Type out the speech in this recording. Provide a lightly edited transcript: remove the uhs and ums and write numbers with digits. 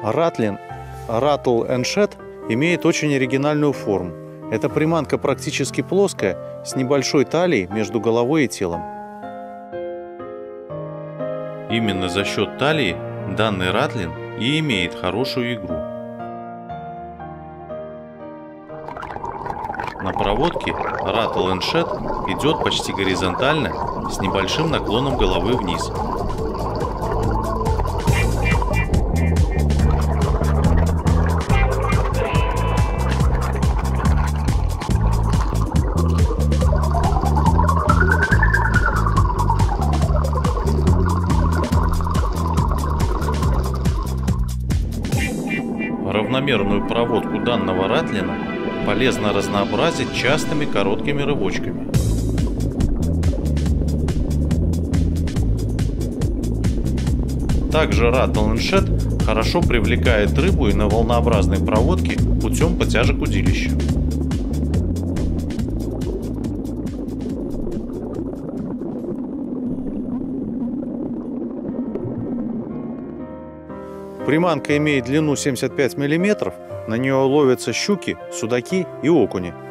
Ратлин Rattle and Shed имеет очень оригинальную форму. Эта приманка практически плоская, с небольшой талией между головой и телом. Именно за счет талии данный ратлин и имеет хорошую игру. На проводке Rattle and Shed идет почти горизонтально, с небольшим наклоном головы вниз. Равномерную проводку данного ратлина полезно разнообразить частыми короткими рывочками. Также Rattle and Shed хорошо привлекает рыбу и на волнообразной проводке путем подтяжек удилища. Приманка имеет длину 75 мм, на нее ловятся щуки, судаки и окуни.